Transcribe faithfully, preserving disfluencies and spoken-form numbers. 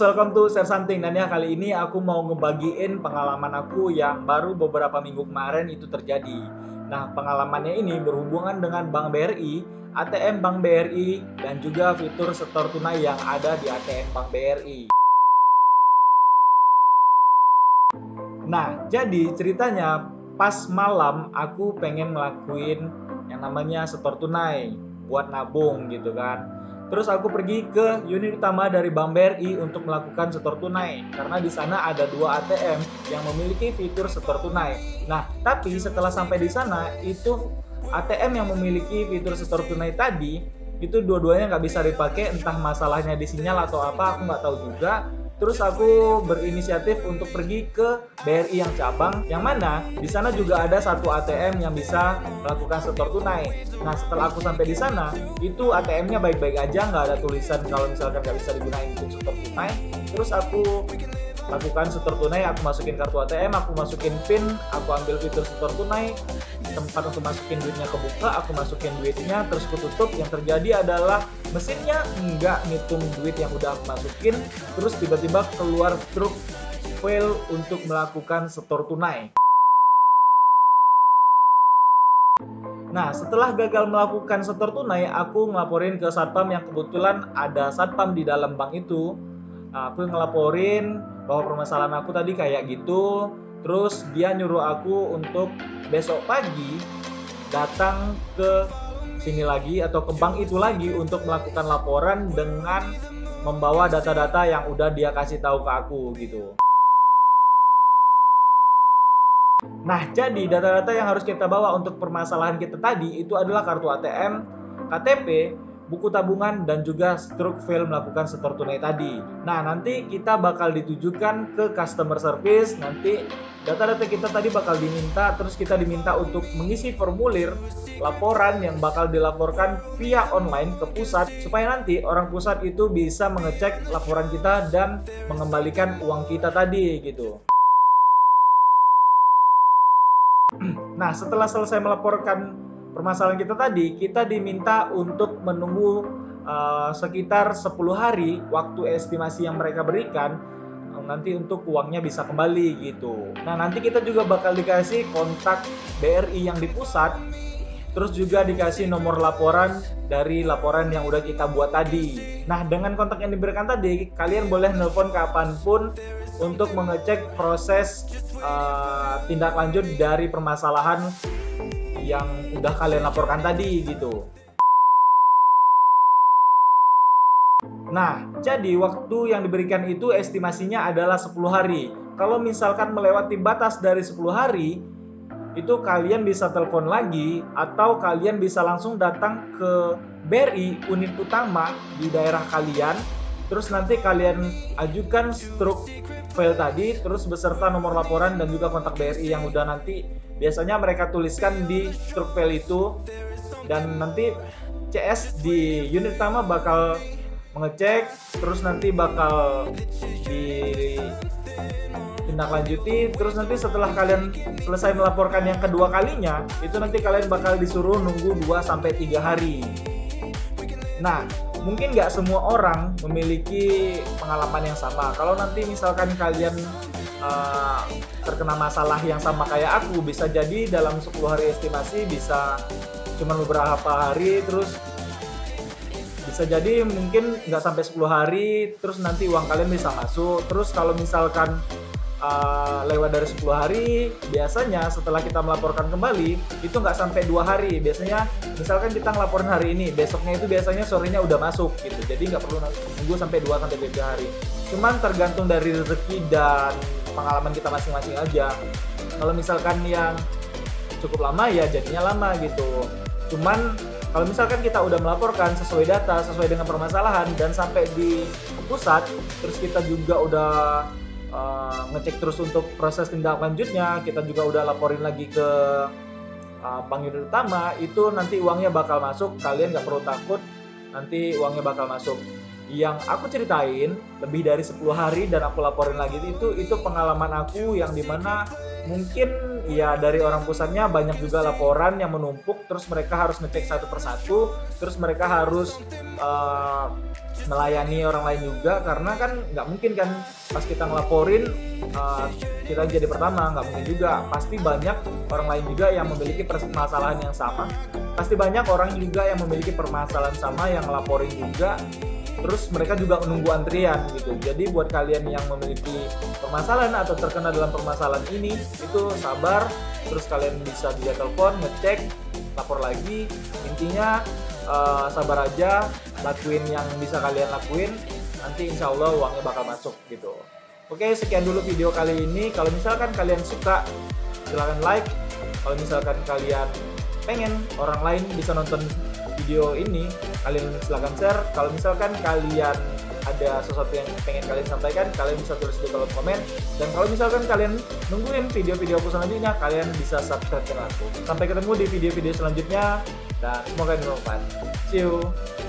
welcome to Share Something. Dan ya kali ini aku mau ngebagiin pengalaman aku yang baru beberapa minggu kemarin itu terjadi. Nah, pengalamannya ini berhubungan dengan Bank B R I, A T M Bank B R I, dan juga fitur setor tunai yang ada di A T M Bank B R I. Nah, jadi ceritanya pas malam aku pengen ngelakuin yang namanya setor tunai buat nabung gitu kan. Terus aku pergi ke unit utama dari Bank B R I untuk melakukan setor tunai karena di sana ada dua A T M yang memiliki fitur setor tunai. Nah, tapi setelah sampai di sana itu A T M yang memiliki fitur setor tunai tadi itu dua-duanya nggak bisa dipakai, entah masalahnya di sinyal atau apa, aku nggak tahu juga. Terus aku berinisiatif untuk pergi ke B R I yang cabang, yang mana di sana juga ada satu A T M yang bisa melakukan setor tunai. Nah, setelah aku sampai di sana, itu A T M-nya baik-baik aja, nggak ada tulisan kalau misalkan nggak bisa digunakan untuk setor tunai. Terus aku lakukan setor tunai, aku masukin kartu A T M, aku masukin PIN, aku ambil fitur setor tunai, tempat untuk masukin duitnya kebuka, aku masukin duitnya, terus aku tutup. Yang terjadi adalah mesinnya nggak ngitung duit yang udah aku masukin, terus tiba-tiba keluar truk fail untuk melakukan setor tunai. Nah, setelah gagal melakukan setor tunai, aku ngelaporin ke satpam yang kebetulan ada satpam di dalam bank itu. Aku ngelaporin bahwa permasalahan aku tadi kayak gitu. Terus dia nyuruh aku untuk besok pagi datang ke sini lagi atau ke bank itu lagi untuk melakukan laporan dengan membawa data-data yang udah dia kasih tahu ke aku gitu. Nah, jadi data-data yang harus kita bawa untuk permasalahan kita tadi itu adalah kartu A T M, K T P, buku tabungan, dan juga truk fail melakukan setor tunai tadi. Nah, nanti kita bakal ditujukan ke customer service. Nanti data-data kita tadi bakal diminta, terus kita diminta untuk mengisi formulir laporan yang bakal dilaporkan via online ke pusat, supaya nanti orang pusat itu bisa mengecek laporan kita dan mengembalikan uang kita tadi gitu. Nah, setelah selesai melaporkan permasalahan kita tadi, kita diminta untuk menunggu uh, sekitar sepuluh hari waktu estimasi yang mereka berikan uh, nanti untuk uangnya bisa kembali gitu. Nah, nanti kita juga bakal dikasih kontak B R I yang di pusat, terus juga dikasih nomor laporan dari laporan yang udah kita buat tadi. Nah, dengan kontak yang diberikan tadi, kalian boleh nelpon kapanpun untuk mengecek proses uh, tindak lanjut dari permasalahan yang udah kalian laporkan tadi gitu. Nah, jadi waktu yang diberikan itu estimasinya adalah sepuluh hari. Kalau misalkan melewati batas dari sepuluh hari, itu kalian bisa telepon lagi atau kalian bisa langsung datang ke B R I unit utama di daerah kalian. Terus nanti kalian ajukan truk fail tadi, terus beserta nomor laporan dan juga kontak B R I yang udah nanti biasanya mereka tuliskan di truk fail itu. Dan nanti C S di unit utama bakal mengecek, terus nanti bakal ditindaklanjuti. Terus nanti setelah kalian selesai melaporkan yang kedua kalinya, itu nanti kalian bakal disuruh nunggu dua sampai tiga hari. Nah, mungkin nggak semua orang memiliki pengalaman yang sama. Kalau nanti misalkan kalian uh, terkena masalah yang sama kayak aku, bisa jadi dalam sepuluh hari estimasi bisa cuma beberapa hari, terus bisa jadi mungkin nggak sampai sepuluh hari, terus nanti uang kalian bisa masuk. Terus kalau misalkan Uh, lewat dari sepuluh hari, biasanya setelah kita melaporkan kembali itu nggak sampai dua hari. Biasanya misalkan kita ngelaporin hari ini, besoknya itu biasanya sorenya udah masuk gitu. Jadi nggak perlu nunggu sampai dua sampai tiga hari. Cuman tergantung dari rezeki dan pengalaman kita masing-masing aja. Kalau misalkan yang cukup lama ya jadinya lama gitu. Cuman kalau misalkan kita udah melaporkan sesuai data, sesuai dengan permasalahan dan sampai di pusat, terus kita juga udah Uh, ngecek terus untuk proses tindak lanjutnya, kita juga udah laporin lagi ke uh, bank unit utama, itu nanti uangnya bakal masuk. Kalian nggak perlu takut, nanti uangnya bakal masuk. yang aku ceritain lebih dari sepuluh hari dan aku laporin lagi, itu itu pengalaman aku yang dimana mungkin ya dari orang pusatnya banyak juga laporan yang menumpuk, terus mereka harus ngecek satu persatu, terus mereka harus uh, melayani orang lain juga, karena kan nggak mungkin kan pas kita ngelaporin uh, kita jadi pertama, nggak mungkin juga, pasti banyak orang lain juga yang memiliki permasalahan yang sama, pasti banyak orang juga yang memiliki permasalahan sama yang ngelaporin juga, terus mereka juga menunggu antrian gitu. Jadi buat kalian yang memiliki permasalahan atau terkena dalam permasalahan ini, itu sabar, terus kalian bisa juga telepon, ngecek, lapor lagi. Intinya uh, sabar aja, lakuin yang bisa kalian lakuin, nanti insya Allah uangnya bakal masuk gitu. Oke, sekian dulu video kali ini. Kalau misalkan kalian suka, silahkan like. Kalau misalkan kalian pengen orang lain bisa nonton video ini, kalian silahkan share. Kalau misalkan kalian ada sesuatu yang pengen kalian sampaikan, kalian bisa tulis di kolom komen. Dan kalau misalkan kalian nungguin video-video aku selanjutnya, kalian bisa subscribe channel aku. Sampai ketemu di video-video selanjutnya, dan semoga bermanfaat. See you.